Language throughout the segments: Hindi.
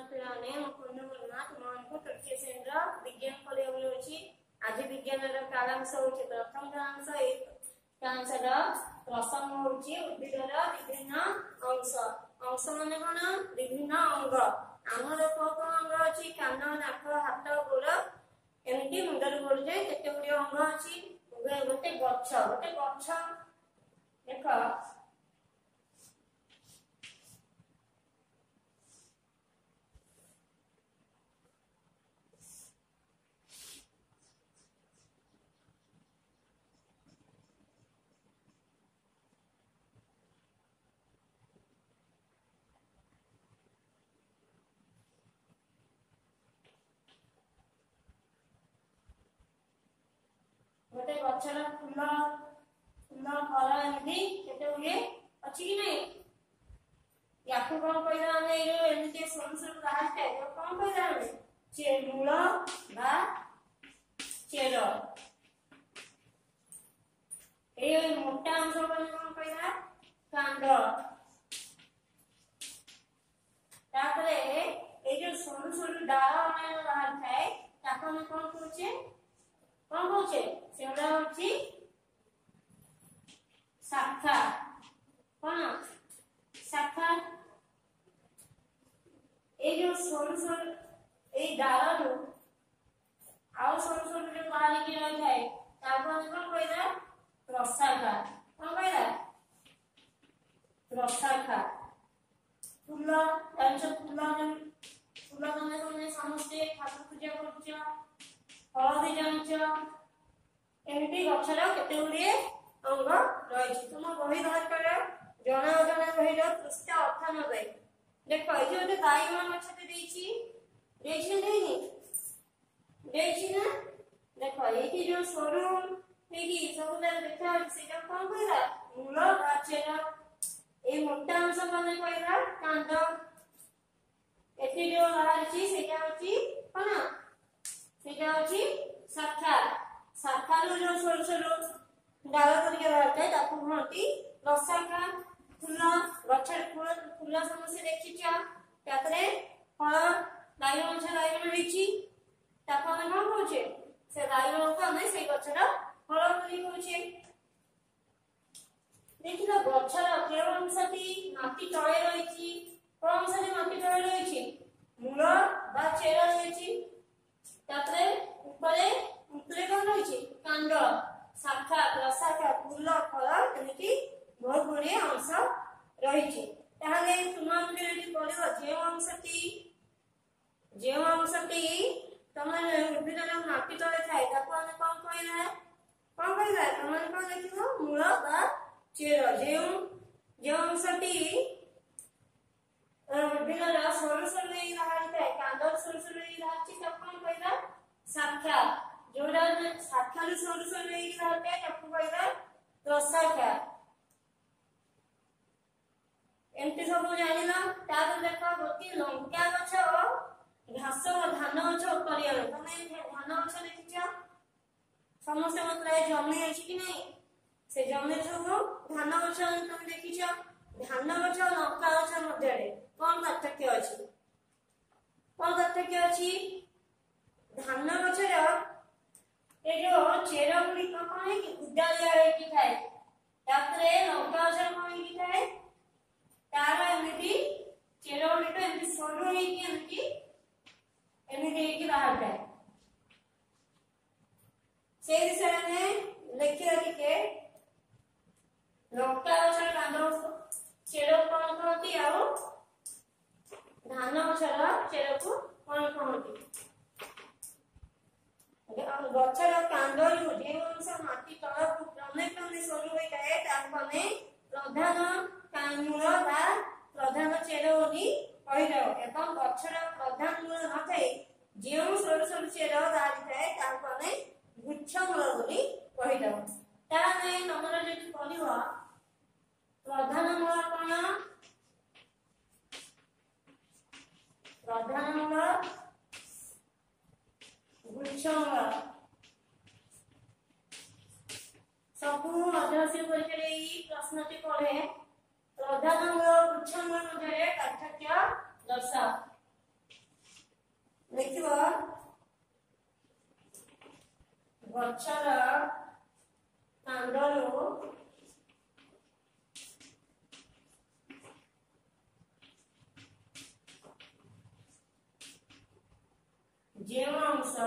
पिलाने पूर्णमना तुमको तृतीय श्रेणी विज्ञान पढ़े आज विज्ञान कालांश हो प्रथम कालांश कालांश प्रसंग हो उद्भिद विभिन्न अंश अंश मान कौन विभिन्न अंग आमर कौन अंग अच्छी कान नाक हाथ गोड़ एमती मुंडर गोड़ जाए केते गुड़े अंग अच्छी गोटे गछ देख गोटे गछर फूल फूल फल एमती केते हुए अच्छी कि नहीं या कौन कहला आमे एमती सरू सरू बाहर थे कौन कहला आमे मूल बा चेर ए मोटा अंश कौन कहला कांड तापरे ए जो सरू सरू डाल आमे बाहर थाए ताको हम कौन कहछे कौन कहछे सेवडा होची शाखा कौन शाखा ए जो सरू सरू ए डाल रो आउ सरू सरू जो बाहर के रह जाए ताको हम कौन कहला प्रशाखा कौन कहला प्रशाखा फूल तांचो फूल तने समस्ते ठाकुर पूजा करछ हलदी जांच एमती गछर केते गुड़े अंग रही तुम बही बाहर कर जना अजना बही पृष्ठ 98 देख ये गोटे बाईगण गछते देछि ना देख ये जो सरू हेगी सब देखा सेटा कौन कहला मूल गाचेर ए मोटा अंश माने कहला कांड एठी जो बाहरछि सेटा होछि कोन सेटा होछि शाखा शाखा रो जो सरू सरू डाल करके रहते ताकू कहती प्रशाखा फूल गछर फूल समस्या देखिछ तापरे फल बाईगण रहिछि ताको हम कोन कहछे से बाईगण को हम से गछर फल बोली कहछे देखिलो गछर केवल अंशटी माटी तळे रहिछि कोन अंशटी माटी तळे रहिछि मूल बा चेर रहिछि तापरे ऊपरे कौन रही कांड शाखा प्रशाखा फूल फल एमती बहुत गुड़े अंश रही जो अंशटी तुम उद्भिद माटी तले थाए कौन कहला तुम कौन देख मूल बा चेर जो अंशटी उद्भिद सरू सरू बाहरी थाए कांड सरू सरू बाहर कौन कहला शाखा जोड़ा शाखा रू सरू सरू बाहर ताकू कहला प्रशाखा एमती सब जानिल तापर देख गोटी लंका गछ घास धान गछ उपरिया तुम धान गछ देखिछ समस्त मतलब जमी अछि कि नहीं से जमी सब धान गछ तुम देखिछ धान गछ लंका गछ मध्य कौन पार्थक्य अछि धान गछर ए जो चेर गुडी कौन है कि उडालिया रे की थाए तापरे लंका गछर कौन है कि थाए तार एमती चेर गुडी तो एमती सरू है कि एमती बाहर थाए से विषय में लिखिया के लंका गछर कांड चेर कौन कहती आ धान गछर चेर को कौन कहती गछर कांड जो अंश माटी तल क्रमे क्रमे सरू होई जाए ताकने प्रधान मूल बा प्रधान चेर बोली कहि जाओ एवं गछर प्रधान मूल न थाए जो सरू सरू चेर बाहरी थाए ताकने गुच्छ मूल बोली कहि जाओ ताने नमर जे पढिबो प्रधान मूल कोन प्रधान मूल गुच्छ मूल सबु अध्याय परीक्षा प्रश्नटी पढ़े प्रधान मूल गुच्छ मूल मध्य पार्थक्य दर्शाओ लिखिब गछर कांडरू जो अंश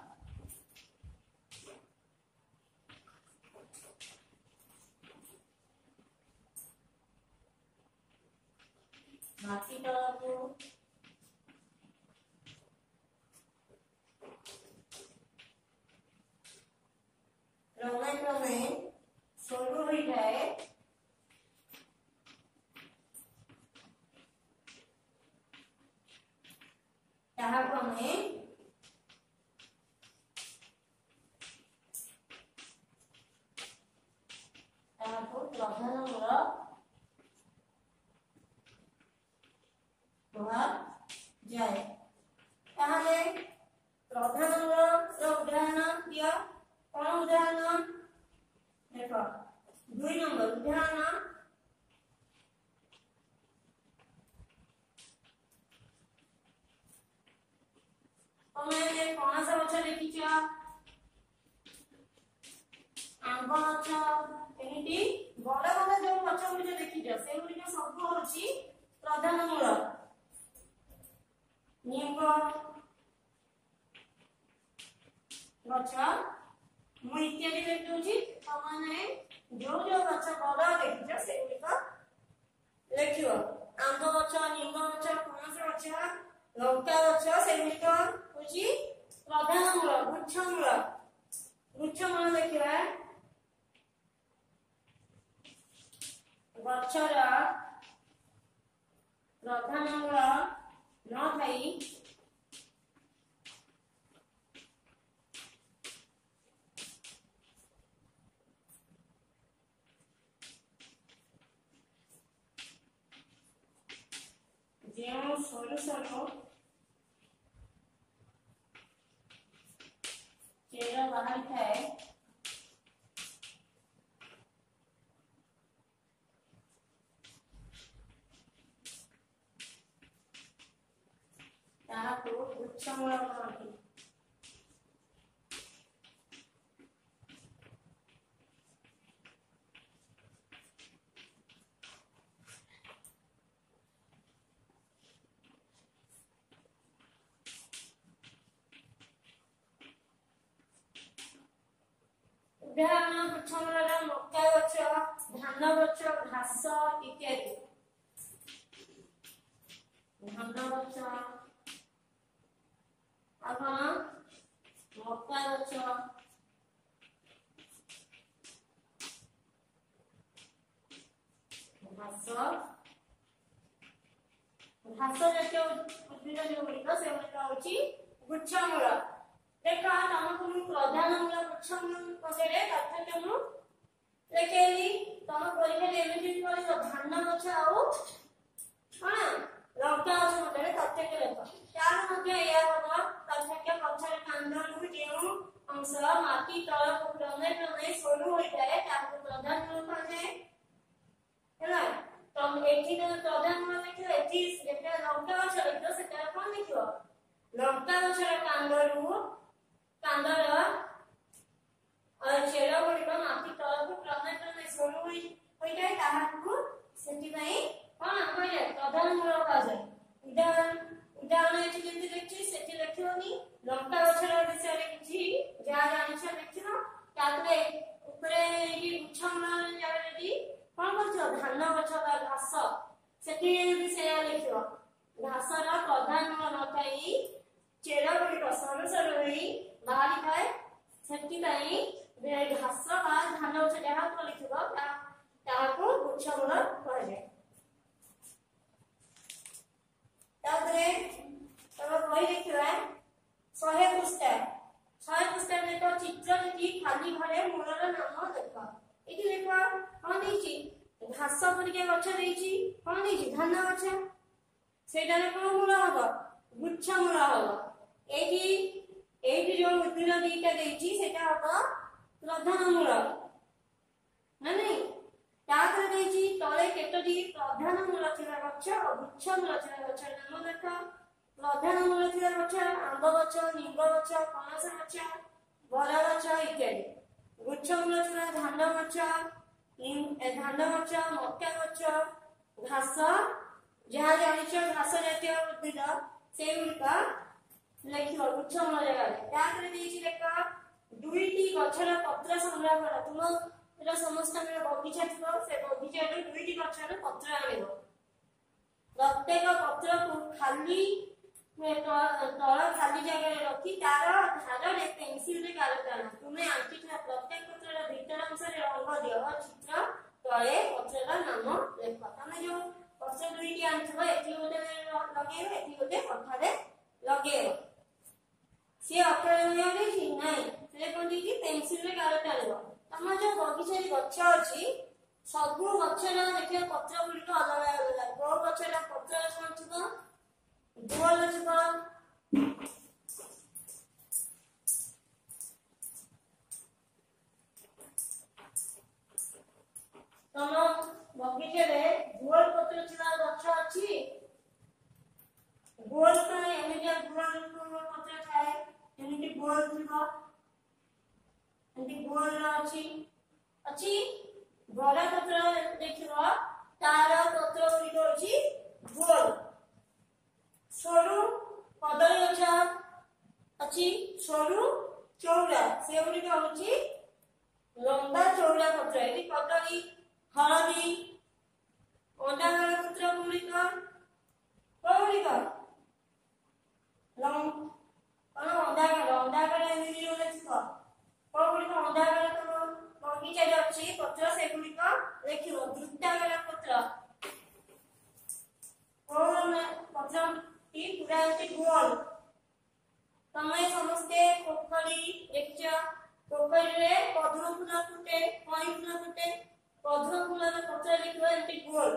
माटी तलकू क्रमे क्रमे सरू हो जाए प्रधान जाए प्रधान उदाहरण दिया कौन उदाहरण देख 2 नंबर उदाहरण तुम्हें पणस गछ देखिछ आंब गछ एमिति बड़ बड़ जो गछ गुड़िक देखिछ से गुड़िक सब होची प्रधान मूल निम्ब गछ मु इत्यादि देखि तमने जो जो गछ बड़ देखिछ से गुड़िक लिखियो आंब गछ निम्ब गछ पणस गछ लंका गछ से गुड़िक होची प्रधान मूल गुच्छ मूल देखिबा गछर प्रधान मूल न थाई जो सरू सरू चेर बाहर थाए गुच्छमूल कहती उदाहरण गुच्छमूल मक्का गछ धान गछ घास इत्यादि धान गछ मक्का गछ घास घास जातीय उद्भिद जो गुड़िक से होची गुच्छमूल देखा तुमको मु प्रधान मूल गुच्छमूल पकड़े पार्थक्य मु लेखेली तुम परीक्षा एमिति करियो धान गछ आउ हां लंका गछ पकड़े पार्थक्य लेख तार मध्ये या होबो पार्थक्य गछर कांडरू जेउ अंश माटी तळ क्रमे क्रमे सरू होई जाए ताको प्रधान मूल कहे हैला तुम एठी न प्रधान मूल लिखियो एठी जेटा लंका गछ लिखियो सेटा कोन लिखियो लंका गछर कांडरू कांडर और चेर गुड़िक माटी तलक क्रमे क्रमे सरू होई जाए ताहाकू सेठी पई कोन कहले प्रधान मूल कहा जाए उदाहरण एठी केमति देखछि सेठी लिखियोनी लंका गछर विषय किछि जा जानिछ लिखिनो तापरे ऊपरे ई गुच्छमूल जारेदी कोन करछो धान गछ बा घास सेठी विषय लिखियो घासर प्रधान मूल नथाई चेर गुड़िक सरू सरू होई बाहरी थाए सेठी पई घास बा धान गछ जहा को लिखिबो ताहाकू गुच्छमूल कहा जाए तादरे तब कोई लिखिबा 100 पृष्ठ में तो चित्र की खाली घरे मूलर नाम देखो एठी देखो कोन देछि घास परिके गछ देछि कोन देछि धान गछ सेटा रे कोन मूल हबो गुच्छ मूल हबो एठी जो उद्भिद दीटा देछि सेटा हबो प्रधान मूल ना नहीं ताकर देछि तळे केतोटी प्रधान मूल थिबा गछ और गुच्छ मूल थिबा गछ नाम देखो ପ୍ରଧାନ ମୂଳ ଥିବା ଗଛ ଆମ୍ବ ଗଛ, ନିମ୍ବ ଗଛ, ପଣସ ଗଛ, ବର ଗଛ ଇତ୍ୟାଦି। ଗୁଚ୍ଛ ମୂଳ ଥିବା ଧାନ ଗଛ, ମକା ଗଛ, ଘାସ, ଯାହା ଜାଣିଛ ଘାସ ଜାତୀୟ ଉଦ୍ଭିଦ ସେଗୁଡିକ ଲେଖିବ ଗୁଚ୍ଛ ମୂଳ ଜାଗାରେ। ତାପରେ ଦେଇଛି ଦେଖ ଦୁଇଟି ଗଛର ପତ୍ର ସଂଗ୍ରହ କର। ତୁମର ସମସ୍ତଙ୍କର ବଗିଚା ଥିବ, ସେ ବଗିଚାରୁ ଦୁଇଟି ଗଛର ପତ୍ର ଆଣିବ। ପ୍ରତ୍ୟେକ ପତ୍ରକୁ ଖାଲି ତଳ ଖାଲି ଜାଗାରେ ରଖି ତାର ଧାରରେ ପେନସିଲରେ ଗାର ଟାଣ। ତୁମେ ଆଙ୍କିଥିବା ପ୍ରତ୍ୟେକ ପତ୍ରର ଭିତର ଅଂଶରେ ରଙ୍ଗ ଦିଅ ଓ ଚିତ୍ର ତଳେ ପତ୍ରର ନାମ ଲେଖ। ତମେ ଯୋଉ ପତ୍ର ଦୁଇଟି ଆଣିଥିବ ଏଠି ଗୋଟେ ଲଗେଇବ, ଏଠି ଗୋଟେ ଅଠାରେ ଲଗେଇବ। ସିଏ ଅଠାରେ ଲଗେଇଛି ନାଇଁ, ସେ କଣ ଦେଇଛି ପେନସିଲରେ ଗାର ଟାଣିବ। ତମ ଯୋଉ ବଗିଚାରେ ଗଛ ଅଛି ସବୁ ଗଛର ଦେଖିବ ପତ୍ର ଗୁଡିକ ଅଲଗା ଅଲଗା। କୋଉ ଗଛର ପତ୍ର କଣ ଥିବ ଗୋଲ ଥିବ, ତମ ବଗିଚାରେ ଗୋଲ ପତ୍ର ଥିବା ଗଛ ଅଛି। ଗୋଲ ତ ଏମିତି ଗୋଲ ପତ୍ର ଥାଏ, ଏମିତି ଗୋଲ ଥିବ, ଏମିତି ଗୋଲ ଅଛି। ବଡ ପତ୍ର ଦେଖିବ ତାର ପତ୍ର ଗୁଡିକ ଅଛି ଗୋଲ। ସରୁ କଦଳୀ ଗଛ ଅଛି, ସରୁ ଚଉଡ଼ା, ସେଗୁଡିକ ହଉଛି ଲମ୍ବା ଚଉଡ଼ା ପତ୍ର। ଏଠି କଦଳୀ, ହଳଦୀ, ଅଣ୍ଡାଗଳ ପତ୍ର ଗୁଡିକ କୋଉଗୁଡିକ ଅଣ୍ଡାଗଳ ଏମିତି ଯୋଉଟା ଥିବ କୋଉଗୁଡିକ ଅଣ୍ଡାଗଳ ତମ ବଗିଚାରେ ଅଛି ପତ୍ର ସେଗୁଡିକ ଲେଖିବ। ବୃତ୍ତାକାର ପତ୍ର ପତ୍ରଟି ପୁରା ଅଛି ଗୋଲ। ତମେ ସମସ୍ତେ ପୋଖରୀ ଦେଖିଛ, ପୋଖରୀରେ ପଦ୍ମ ଫୁଲ ଫୁଟେ, କଇଁ ଫୁଲ ଫୁଟେ, ପଦ୍ମ ଫୁଲର ପତ୍ର ଦେଖିବ ଏମିତି ଗୋଲ।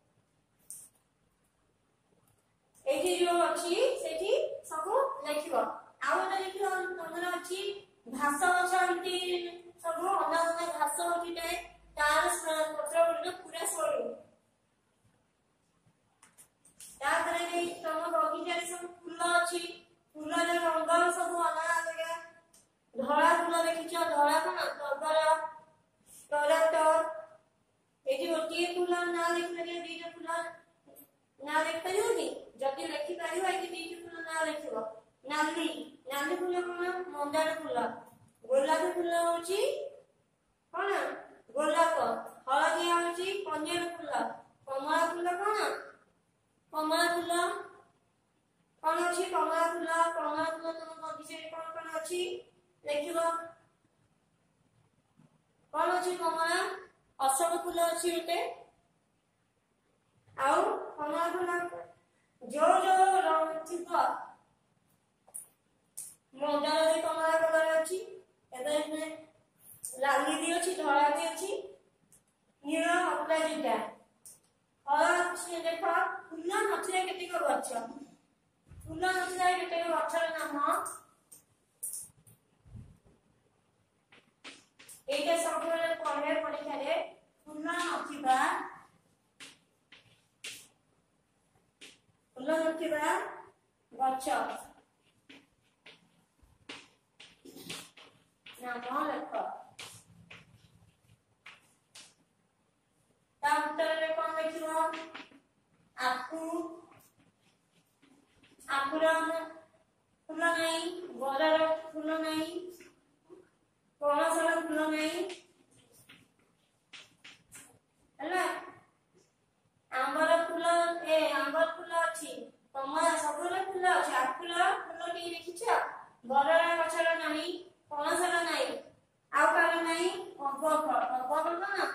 ଏଠି ଯୋଉ ଅଛି ସେଠି ସବୁ ଲେଖିବ। ଆଉ ଗୋଟେ ଦେଖିବ ତମର ଅଛି ଘାସ ଗଛ, ଏମିତି ସବୁ ଅଲଗା ଅଲଗା ଘାସ ଉଠିଥାଏ, ତାର ପତ୍ର ଗୁଡିକ ପୁରା ସରୁ। ତାପରେ ତମ ବଗିଚାରେ ସବୁ ଫୁଲ ଅଛି, ଫୁଲର ରଙ୍ଗ ସବୁ ଅଲଗା ଅଲଗା। ଧଳା ଫୁଲ ଦେଖିଛ, ଧଳା କଣ ଟଗର, ତରାଟ। ଏଠି ଗୋଟିଏ ଫୁଲ ନା ଲେଖିପାରିବ, ଦିଟା ଫୁଲ ନା ଲେଖିପାରିବ କି? ଯଦି ଲେଖିପାରିବ ଏଠି ଦିଟା ଫୁଲ ନା ଲେଖିବ। ନାଲି, ନାଲି ଫୁଲ କଣ ମନ୍ଦାର ଫୁଲ। ଗୋଲାପୀ ଫୁଲ ହଉଛି କଣ ଗୋଲାପ। ହଳଦିଆ ହଉଛି କନିଅର ଫୁଲ। କମଳା ଫୁଲ କଣ କମଳା ଫୁଲ। କଣ ଅଛି କମଳା ଫୁଲ। କମଳା ଫୁଲ ତମ ବଗିଚାରେ କଣ କଣ ଅଛି ଲେଖିବ। କଣ ଅଛି କମଳା, ଅଶୋକ ଫୁଲ ଅଛି ଗୋଟେ। ଆଉ କମଳା ଫୁଲ ଯୋଉ ଯୋଉ ରଙ୍ଗ ଥିବ, ମନ୍ଦାରରେ କମଳା କଲର ଅଛି, ଏବେ ଲାଲି ବି ଅଛି, ଧଳା ବି ଅଛି, ନୀଳ ଅପରାଜିତା। ଦେଖ ଫୁଲ ନଥିଲା କେତେକ ଗଛ, ଫୁଲ ନଥିଲା କେତେକ ଗଛର ନାମ ଏଇଟା ସବୁବେଳେ ପଢିବା ପରୀକ୍ଷାରେ। ଫୁଲ ନଥିବା ଗଛ ନାମ ଲେଖ। ତା ଉତ୍ତରରେ କଣ ଲେଖିବ? ଆଖୁର ଫୁଲ ନାହିଁ, ବରର ଫୁଲ ନାହିଁ, ପଣସର ଫୁଲ ନାହିଁ ହେଲା। ଆମ୍ବର ଫୁଲ ଅଛି, କମଳା ସବୁର ଫୁଲ ଅଛି। ଆଖୁର ଫୁଲ ଟିକେ ଦେଖିଛ, ବରର ଗଛର ନାହିଁ, ପଣସର ନାହିଁ, ଆଉ କାହାର ନାହିଁ ଅବକ। ଅବକ କଣ?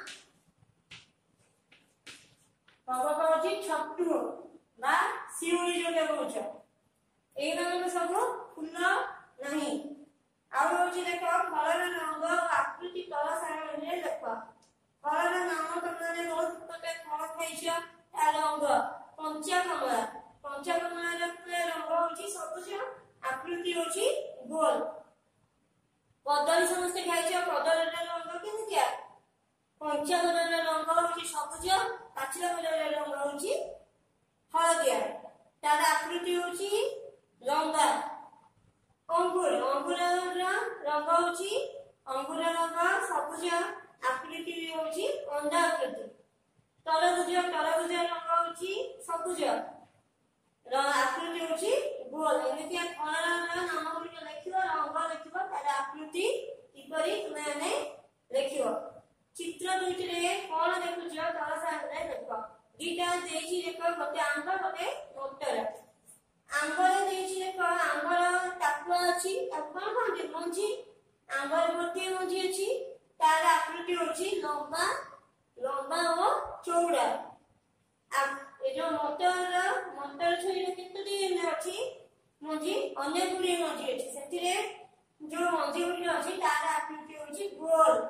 ଅବକ ହଉଛି ଛତୁ ବା ଶିଉଳି ଯୋଉଟା କହୁଛ, ଏଇମାନଙ୍କ ସବୁ ଫୁଲ ନାହିଁ। ଆଉ ହଉଛି ଦେଖ ଫଳର ରଙ୍ଗ ଆକୃତି ତଳ ସାରଣୀରେ ଲେଖ। ଫଳର ନାମ ତମେ ବହୁତ ପ୍ରକାର ଫଳ ଖାଇଛ, ତା ରଙ୍ଗ କଞ୍ଚା କମଳା। କଞ୍ଚା କମଳାର ରଙ୍ଗ ହଉଛି ସବୁଜ, ଆକୃତି ହଉଛି ଗୋଲ। କଦଳୀ ସମସ୍ତେ ଖାଇଛ, କଦଳୀର ରଙ୍ଗ କେମିତିଆ? କଞ୍ଚା କଦଳୀର ରଙ୍ଗ ହଉଛି ସବୁଜ, ପାଚିଲା କଦଳୀର ରଙ୍ଗ ହଉଛି ହଳଦିଆ। तार आकृति होची लंबा। अंगूर अंगूर रंग होची अंगूर रंग सबुज आकृति होची अंडा आकृति। तरबुज तरबुज रंग होची सबुज आकृति होची गोल। एमितिया फलर नाम गुलिक लिखिबो रंग लिखिबो तार आकृति किपरि तुमे माने लिखिबो। चित्र दुईटी रे कोन देखुछ तल सामने देख दीटा देछि देख गोटे आंब गोटे मोटर। आंबर देछि देख आंबर टाकुआ अछि टाकुआ कोन मंजी आंबर गोटे मंजी अछि तार आकृति होछि लंबा लंबा और चौड़ा। ए जो मोटर छुरी केतुटी अछि मंजी अनेक गुडी मंजी अछि सेतिरे जो मंजी गुडी अछि तार आकृति होछि गोल।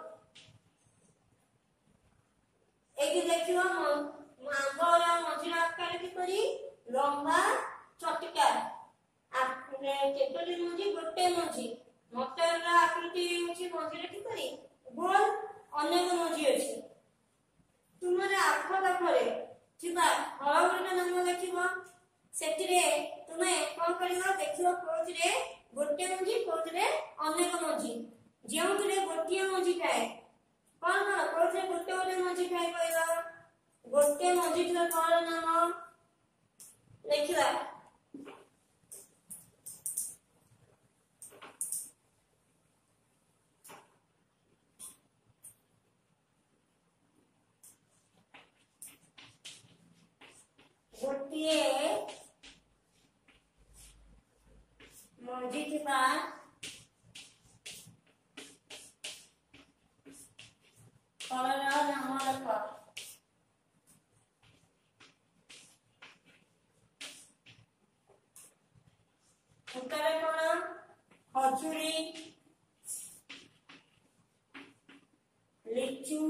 एकी देखियो आंबर मंजी आकार किपरि लंबा चटका। केतुटी मंजी गोटे मंजी मोटर आकृति होछि मंजी रे किपरि गोल अनेक मंजी अछि। तुमरे आख पाखरे थिबा फल गुडा नाम लिखिबो सेतिरे तुमे कोन करिवो देखियो कोथिरे गोटे मंजी कोथिरे अनेक मंजी। जेउथिरे गोटे मंजी थाए कोन कोन कोथिरे गोटे गोटे मंजी थाए कहइबो गोटे मंजी थिबा फल नाम लिखिबा। गोटे मंजी थिबा फलर नाम लिख। उत्तर कोन खजुरी लिचू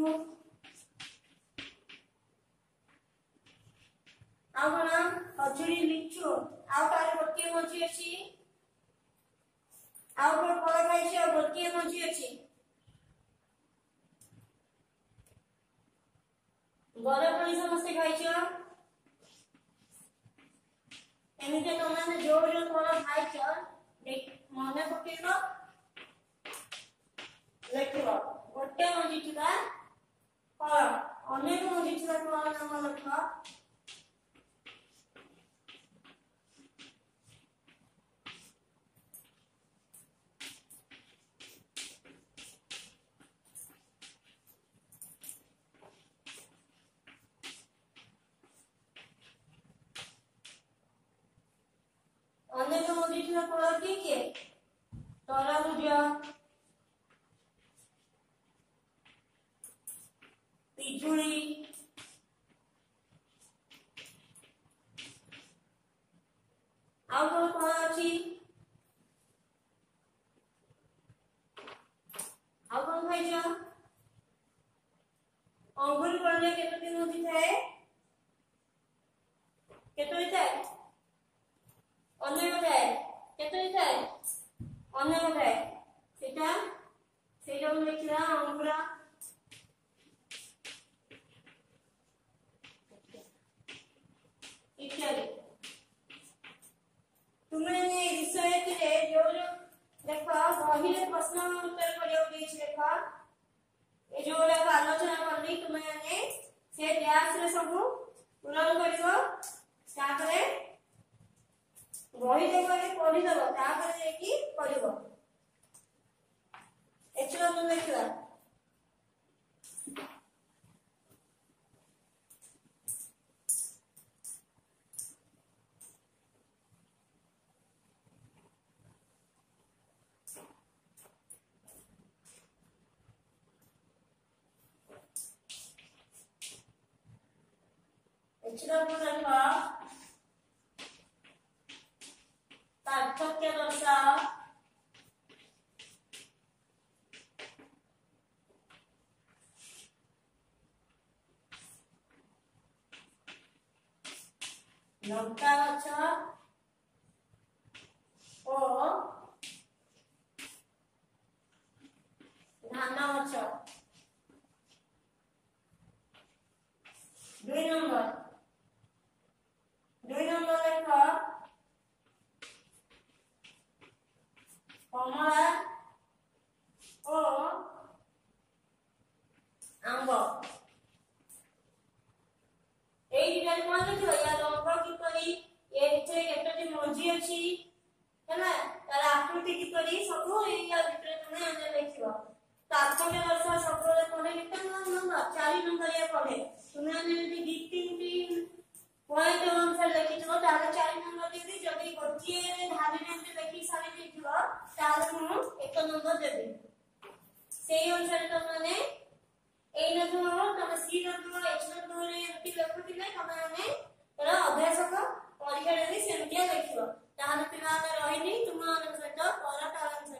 आ कोन खजुरी लिचू आ तार गोटे मंजी अछि आ कोन फल खाइछ गोटे मंजी अछि। बरकोली समस्त खाइछ एमिते तमाने जो जो फल खाइछ मने पकेइबो लिखिबो गोटे मंजी थिबा फल अनेक मंजी थिबा फल नाम लिख। अनेक मंजी थिबा फल कि तरबुज पिजुली आ कोन फल अछि आ कोन खाइछ अंगूर फल केतोटी मंजी थाए केतोटी थाए अनेक थाए केतोटी थाए अनेक थाए सेटा सेटा लिखिरा अंगूर इत्यादि। तुमने विषय रे जो जो देखो बहिरे प्रश्न उत्तर करियो देछि देखो ए जो आलोचना करली तुमे माने से व्यास रे सब पूरण करिवो तापरे बही देखले पढि दबो तापरे कि करिवो एचरो मन लिखला। एचरो मन लिखला पार्थक्य दर्शाओ लंका गछ ओ धान गछ। 2 नंबर लेख बुझल 4 नंबर या पढ़े तुम्हें यदि 2-3 पॉइंट अनुसार लिखिथिबो ताले 4 नंबर देबी जदि गोटिए धारी में लिखि सारी देथिबो ताले मु 1 नंबर देबी सेही अनुसार तो माने ए नथुमो तम सी नथुमो एच नथुमो रे एमती लिखुथिले तमाने तर अभ्यास को परीक्षा रे सेमतिया लिखिबो ताले पिलाने रहिनी तुम अनुसार तो पर ताले